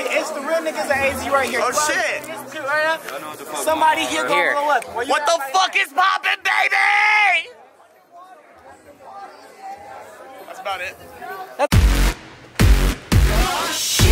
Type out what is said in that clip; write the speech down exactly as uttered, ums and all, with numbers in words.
it's the real niggas at A Z right here. Oh shit! Right somebody here go roll up. What the fuck is poppin', baby? That's about it.